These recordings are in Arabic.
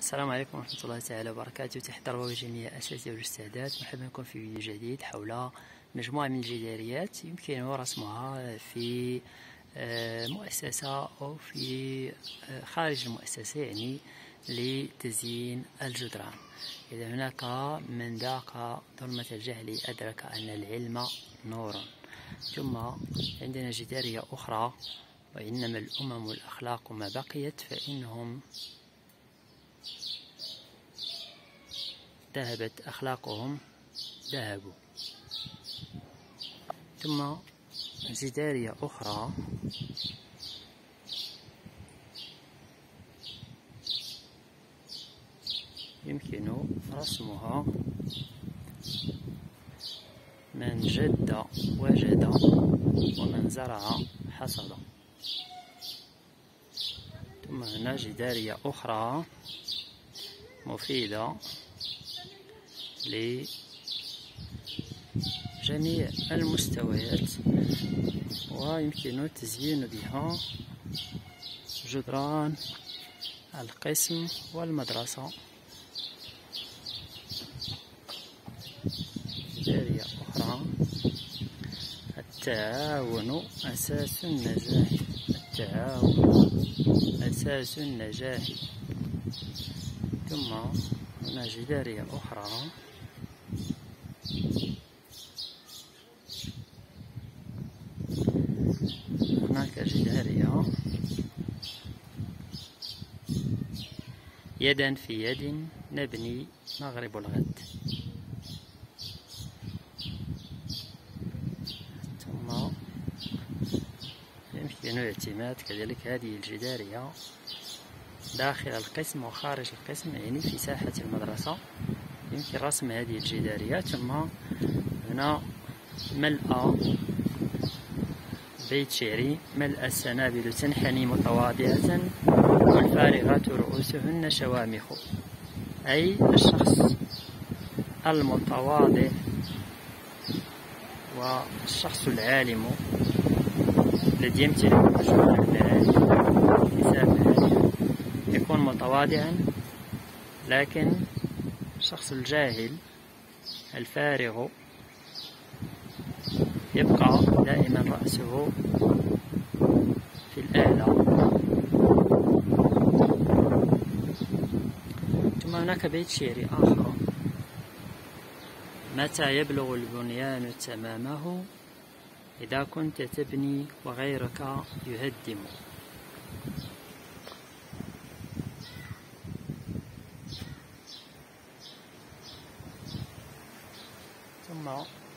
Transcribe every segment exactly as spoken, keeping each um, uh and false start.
السلام عليكم ورحمة الله تعالى وبركاته. تحية الله جميع الأساتذة والأستاذات، مرحبا بكم في فيديو جديد حول مجموعة من الجداريات يمكن رسمها في مؤسسة أو في خارج المؤسسة، يعني لتزيين الجدران. إذا هناك من ذاق ظلمة الجهل أدرك أن العلم نور. ثم عندنا جدارية أخرى: وإنما الأمم الأخلاق ما بقيت فإنهم ذهبت أخلاقهم ذهبوا. ثم جدارية أخرى: يمكن رسمها: من جد وجد ومن زرع حصد. ثم هنا جدارية أخرى مفيدة لجميع المستويات ويمكن التزيين بها جدران القسم والمدرسة. جدارية أخرى: التعاون أساس النجاح. التعاون أساس النجاح. ثم هنا جدارية أخرى: هناك جدارية: يدا في يد نبني مغرب الغد. ثم يمكن اعتماد كذلك هذه الجدارية داخل القسم وخارج القسم، يعني في ساحة المدرسة يمكن رسم هذه الجدارية. ثم هنا ملأ بيت شعري: ملأ السنابل تنحني متواضعة والفارغات رؤوسهن شوامخ. أي الشخص المتواضع والشخص العالم الذي يمتلك مجموعة من العلم يكون متواضعا، لكن الشخص الجاهل الفارغ يبقى دائما رأسه في الأعلى. ثم هناك بيت شعري آخر: متى يبلغ البنيان تمامه إذا كنت تبني وغيرك يهدم. ثم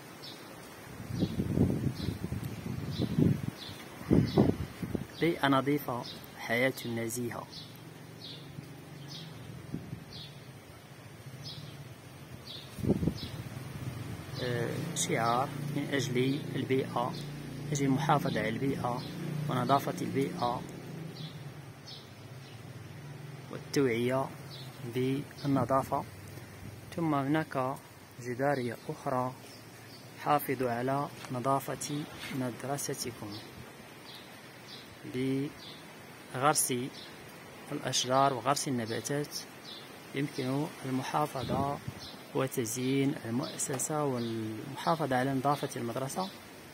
بيئة نظيفة، حياة نزيهة. شعار من أجل البيئة، أجل المحافظة على البيئة ونظافة البيئة والتوعية بالنظافة. ثم هناك جدارية أخرى: حافظوا على نظافة مدرستكم بغرس الأشجار وغرس النباتات. يمكن المحافظة وتزيين المؤسسة والمحافظة على نظافة المدرسة.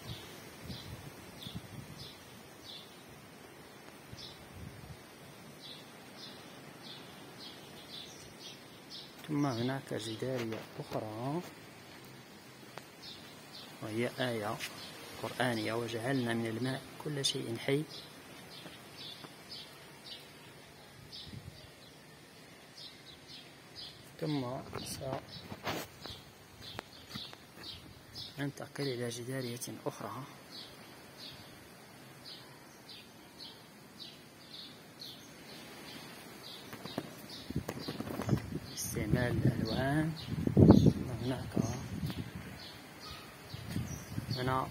ثم هناك جدارية أخرى وهي آية قرآنية: وجعلنا من الماء كل شيء حي. ثم سننتقل إلى جدارية أخرى: استعمال الألوان. هناك هنا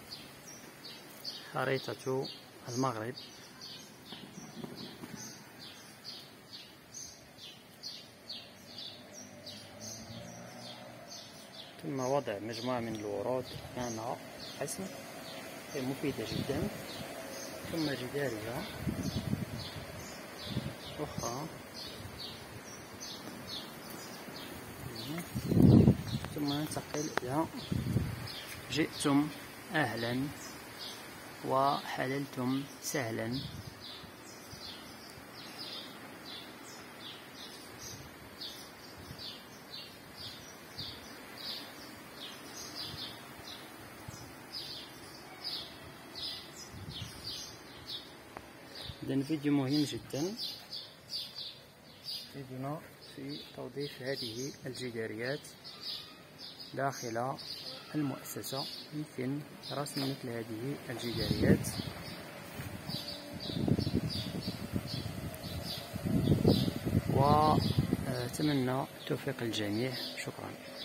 خريطة المغرب. ثم وضع مجموعة من الورود أمام القسم، هي مفيدة جدا. ثم جدارية أخرى: ثم ننتقل إلى جئتم أهلا وحللتم سهلا. إذن فيديو مهم جدا يفيدنا في توظيف هذه الجداريات داخل المؤسسة. يمكن رسم مثل هذه الجداريات، وأتمنى توفيق الجميع. شكرا.